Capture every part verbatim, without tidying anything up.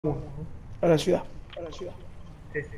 A la ciudad. A la ciudad. Sí, sí.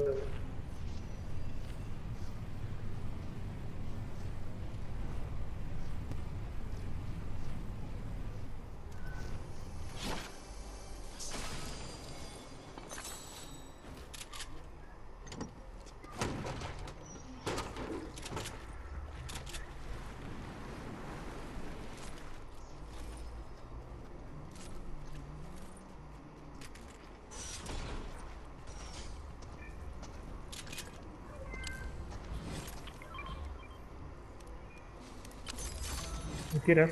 Mentiras.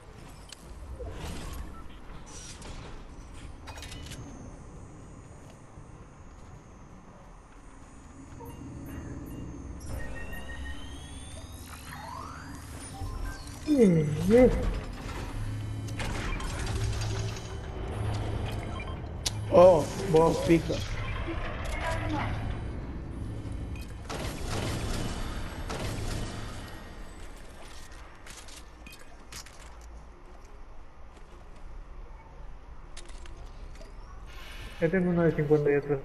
Oh, vos pica. Ya tengo uno de cincuenta y otro.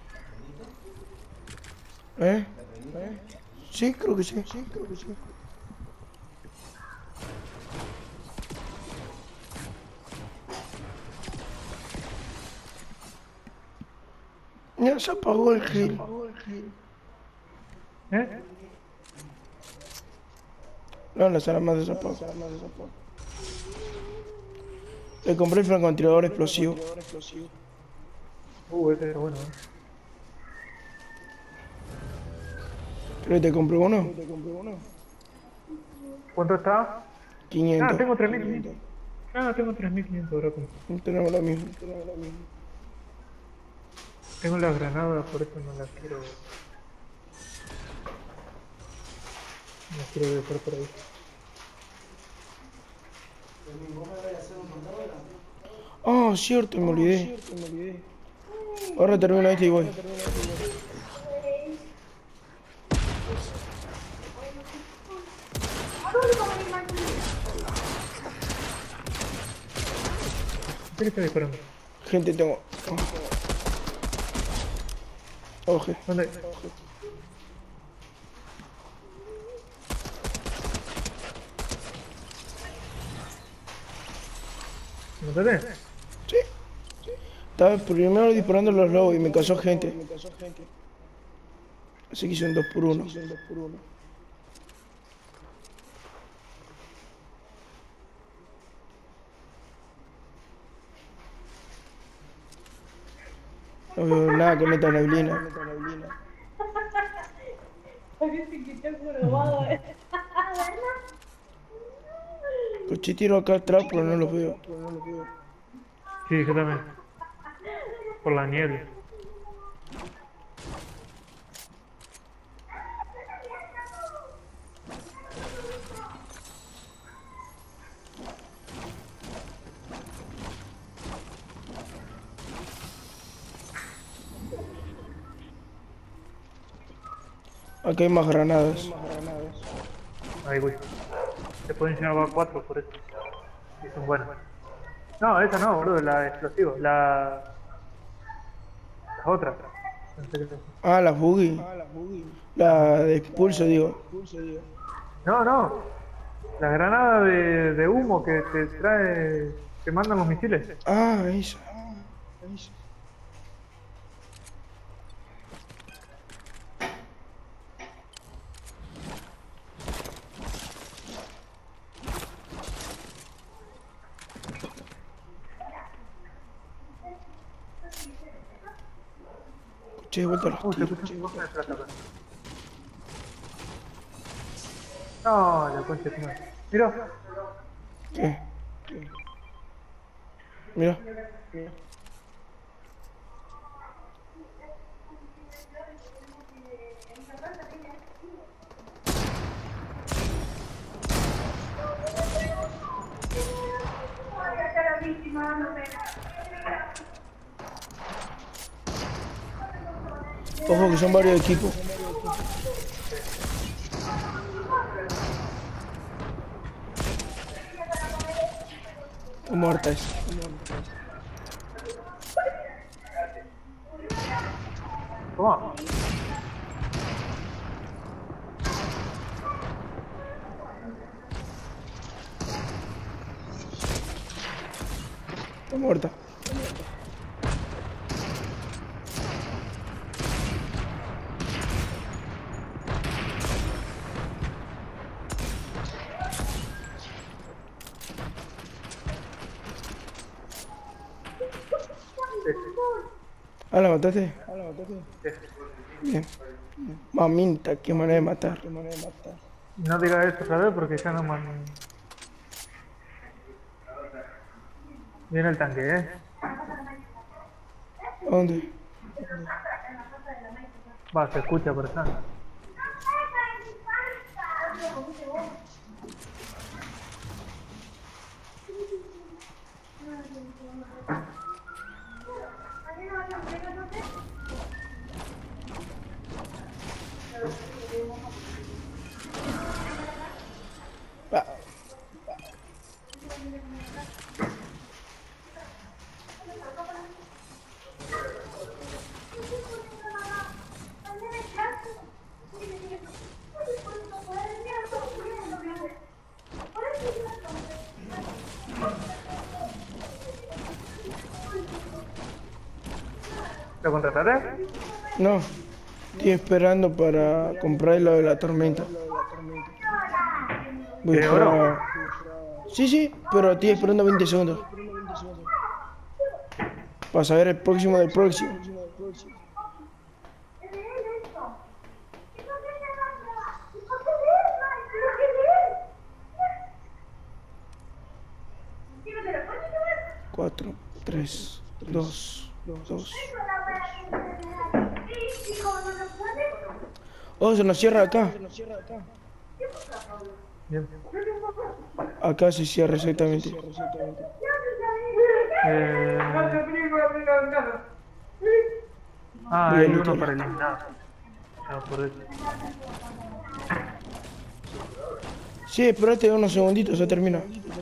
¿Eh? ¿Eh? Sí, creo que sí. Sí, creo que sí. Ya se apagó el grill. ¿Eh? No, las armas de zapado. Le compré el francotirador explosivo. Uh, ese es bueno. ¿Eh? ¿Pero te compré uno? ¿Cuánto está? quinientos. Ah, tengo tres mil quinientos. Ah, tengo tres mil quinientos ahora. No tenemos lo mismo. Tengo las granadas, por eso no las quiero. No las quiero dejar por ahí. Oh, cierto, me olvidé. Ahora termino este y voy. ¿Qué le está disparando? Gente, tengo. Oje. ¿Dónde? ¿Me mataste? Sí. Estaba primero disparando a los lobos y me cazó gente. Así que hice un dos por uno. No veo nada con esta neblina. Coche tiro acá atrás, pero no los veo. Sí, yo también. Por la niebla. Acá hay más granadas. Ahí voy. Te pueden llevar cuatro por eso. Y son buenas. No, esa no, boludo, la explosiva. La... Las otras. Ah, la buggy. La de expulso, digo. No, no. La granada de, de humo que te trae... Te mandan los misiles. Ah, esa. Che, he vuelto a los Uy, se tiros. escucha un poco de plata acá. No, la concha de tu madre. Mira. ¿Qué? Mira. Ojo que son varios equipos. Muerta es. Toma. Está muerta. Ah, ¿la mataste? Ah, ¿la mataste? Bien. Mamita, qué manera de matar. Qué manera de matar. No digas eso otra vez porque ya no man... Viene el tanque, ¿eh? ¿A dónde? Va, se escucha por acá. Ah. ¿Lo contrataré? No, estoy esperando para comprar lo de la tormenta. Voy a ¿Tiene oro? esperar... Sí, sí, pero estoy esperando veinte segundos. Para saber el próximo del próximo. Cuatro, tres, dos, dos. Oh, se nos cierra acá. Bien. Acá se cierra exactamente. Eh... Ah, Voy a hay uno lootear. para eliminar. No, por eso. Sí, espérate unos segunditos, ya termina.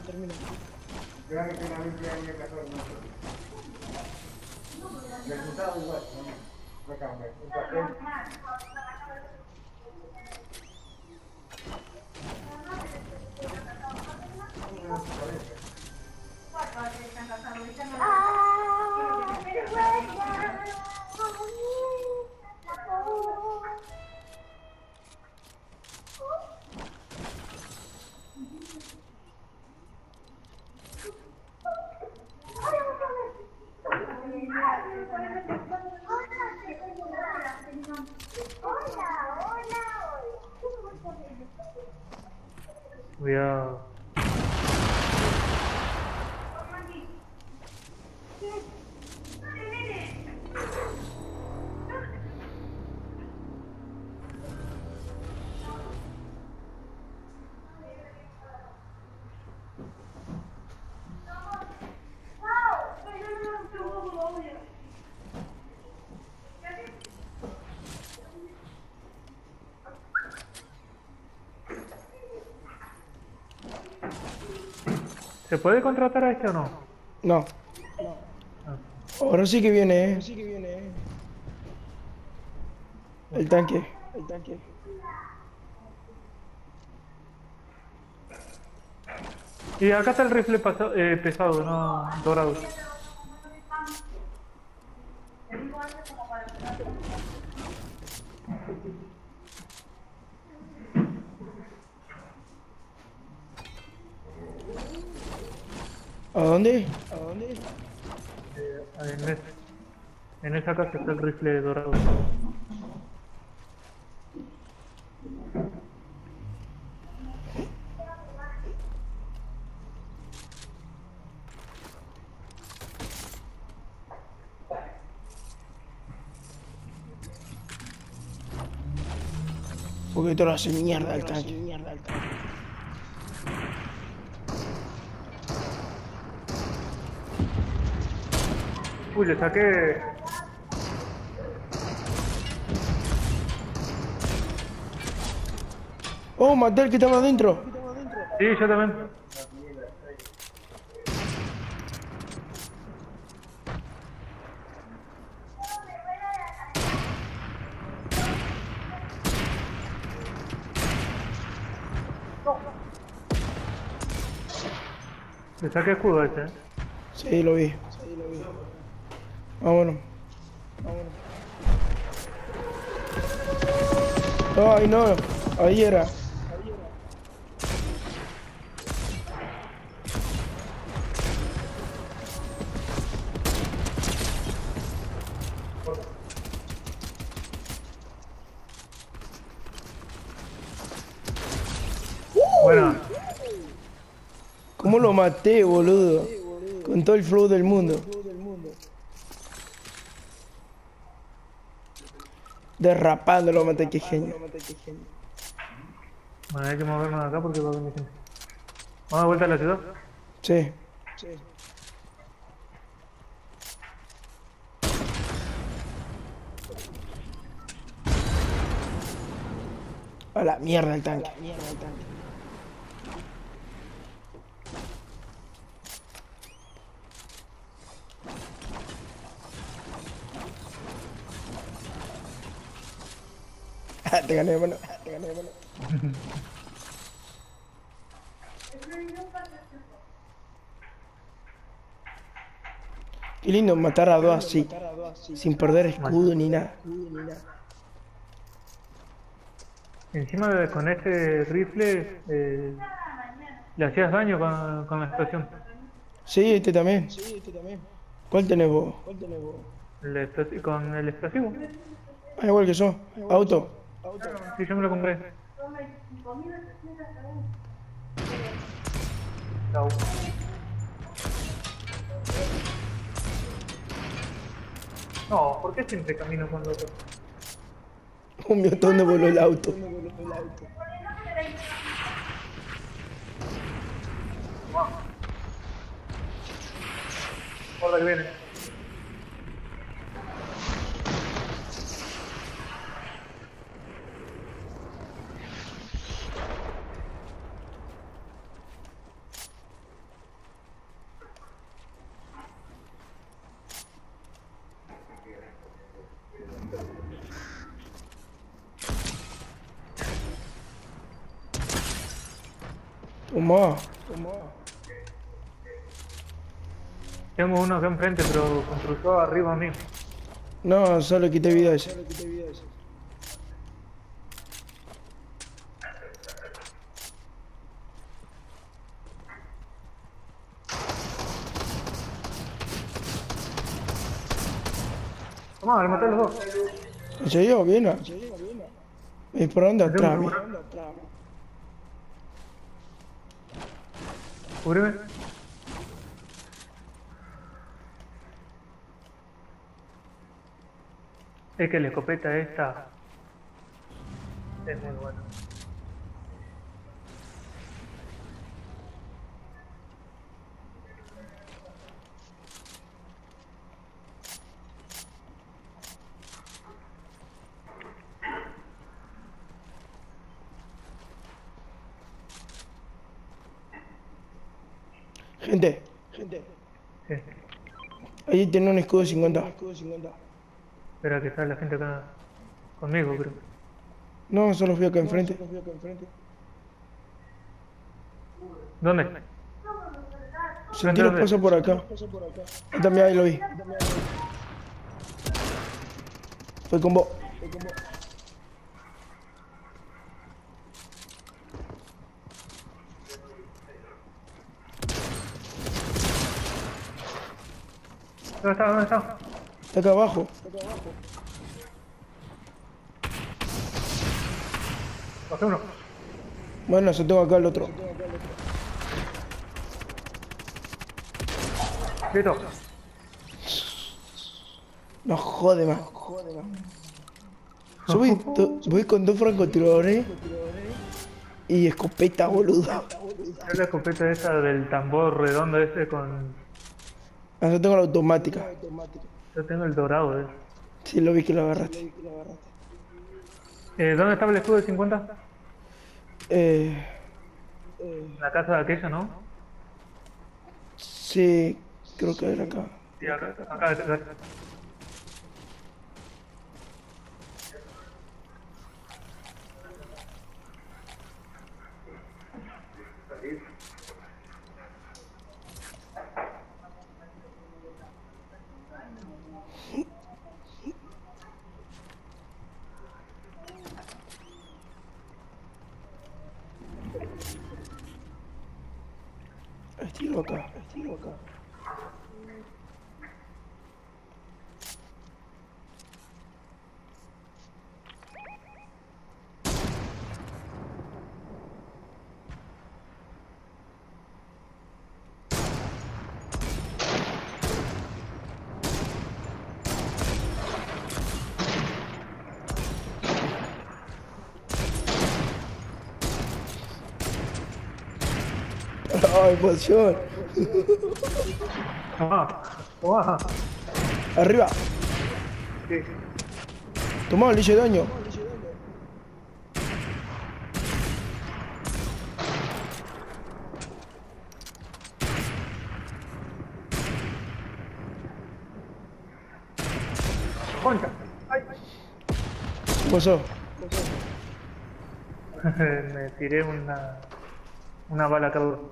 Cuidado. ¿Se puede contratar a este o no? No. Ah. Ahora sí que viene, eh. El tanque. El tanque. Y acá está el rifle paso- eh, pesado, no dorado. ¿A dónde? ¿A dónde? Eh, en, es- en esa casa está el rifle dorado. Porque todo lo hace mierda el tanque. Uy, le saqué... Oh, maté al que estaba adentro. Sí, yo también. Le saqué escudo ese, ¿eh? Sí, lo vi. Sí, lo vi. Vámonos. Vámonos. Ay, no. Ahí era. Bueno, ¿Cómo lo maté, boludo? Con todo el flow del mundo. Derrapando lo maté, qué genio. bueno, hay que movernos de acá porque va a venir gente. ¿Vamos de vuelta a la ciudad? Sí. A la mierda el tanque. Te gané, hermano. Te gané, hermano. Qué lindo matar a dos así, sin perder escudo ni nada. Encima de, con este rifle eh, le hacías daño con, con la explosión. Sí, este también. ¿Cuál tenés vos? El explosi- con el explosivo. Ah, igual que yo. Auto. Sí, yo me lo compré. Chau. No, ¿por qué siempre camino con loco? Un mío, ¿dónde voló el auto? Guarda que viene. Tomá. Tengo uno acá enfrente, pero cruzó arriba mío. No, solo quité vida a ese. Tomá, le maté a los dos. ¿En serio? ¿Viene? Me dispararon de atrás, Tengo- mira. Cúbreme. Es que la escopeta esta es muy buena. Gente, Sí. ahí tiene un escudo de cincuenta. Espera que está la gente acá conmigo, creo. No, solo fui acá enfrente. ¿Dónde? Sin tiros pasa por acá. Yo también ahí lo vi. Fue con vos. ¿Dónde está? ¿Dónde está? Está acá abajo. Pasé uno. Bueno, yo tengo acá el otro. Listo. No jode más. Yo voy, do- voy con dos francotiradores y escopeta, boludo. Es la escopeta esa del tambor redondo ese con... Ah, yo tengo la automática. Yo tengo el dorado, eh. Sí, lo vi que lo agarraste. Eh, ¿Dónde estaba el escudo de cincuenta? Eh, En la casa de aquella, ¿no? sí, creo que era acá. Sí, acá, acá, acá. Estiro acá, estiro acá. Ay, posición. Tomá, tomá. Arriba. Sí. Tomá, le hice daño. Concha. Ay. ¿Qué pasó? Me tiré una, una bala cada uno.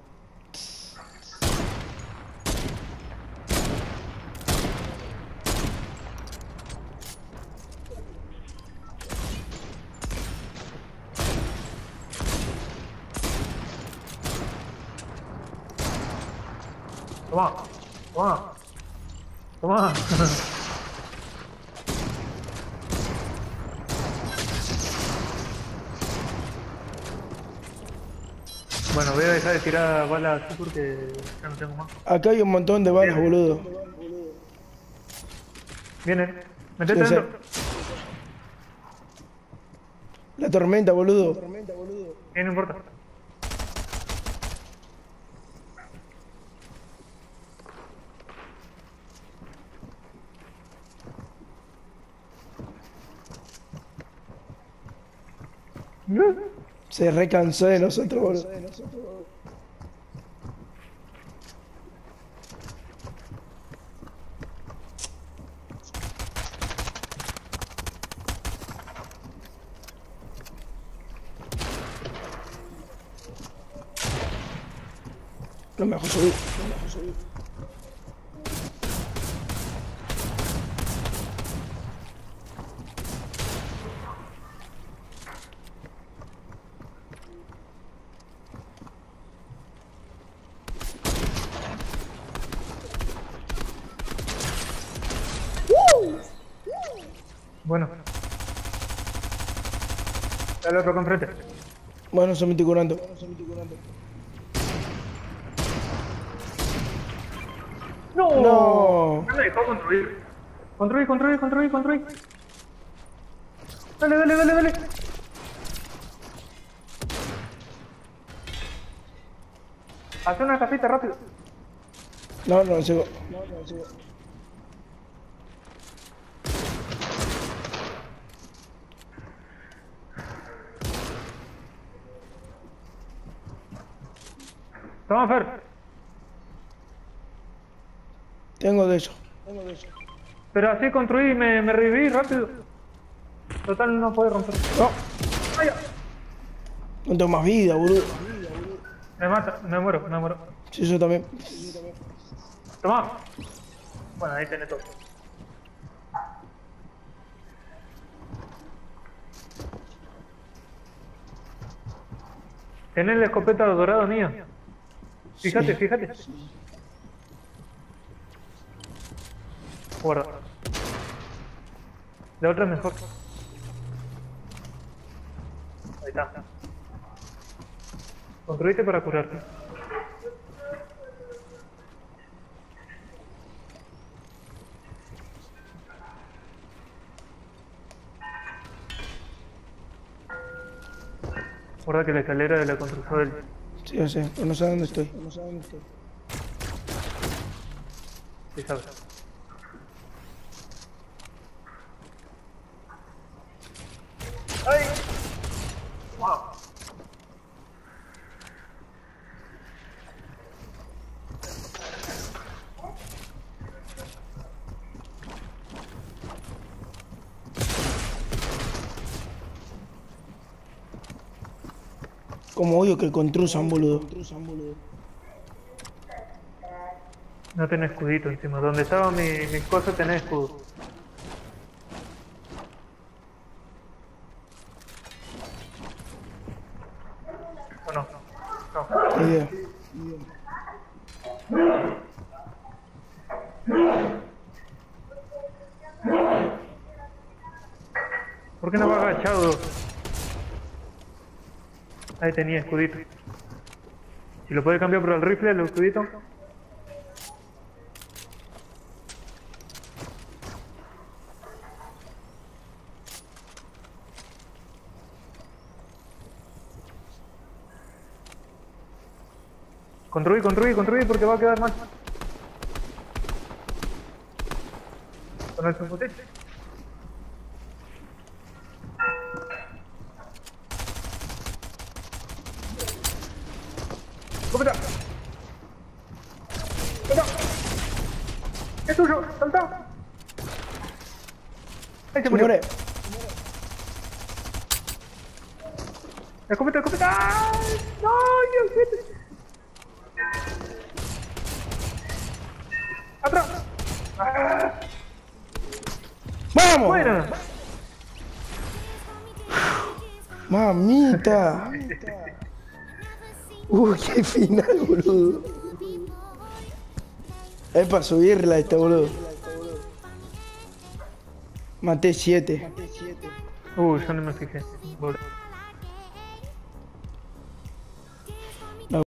Toma, toma, toma. Bueno, voy a dejar de tirar balas así porque ya no tengo más. Acá hay un montón de balas, boludo. Vienen, metete Sí, dentro. La tormenta, boludo. Eh, no importa. Se recansó de nosotros, boludo. No me dejó subir. No me dejó subir. Bueno. Dale otro con frente. Bueno, se me estoy curando. ¡No! No. No me dejó construir. Construir, construir, construir, construir. Dale, dale, dale, dale. Haz una casita rápido. No, no, sigo. Toma, Fer. Tengo de eso. Pero así construí y me, me reviví rápido. Total, no puede romper. No, ¡Ay, ya! no tengo más vida, boludo. Me mata, me muero, me muero. Sí, yo también. Toma. Bueno, ahí tenés todo. Tenés la escopeta dorada mía. Fíjate, Sí. fíjate. Guarda. La otra es mejor. Ahí está. Construiste para curarte. Guarda que la escalera de la construcción del... Sí, yo sé, pero no sé dónde estoy. No sé dónde estoy. Sí, sabes. ¡Ay! ¡Wow! Como odio que construyan, boludo. No tenés escudito encima. Donde estaba mi, mis cosas tenés escudo. ¿O no? No. Ni idea. ¿Por qué no va agachado? Ahí tenía escudito. Si lo puede cambiar por el rifle, el escudito. Construí, construí, construí porque va a quedar mal. Con el fusil. ¡Cómeta! ¡Salta! ¡Es tuyo! ¡Salta! ¡Ahí se murió! Muere. ¡Escopeta, escopeta! ¡No, Dios mío! ¡Atrás! ¡Ah! ¡Vamos! ¡Buena! Mamita. Uy, qué final, boludo. Es para subirla esta, boludo. Maté siete. Uy, yo no me fijé. Boludo.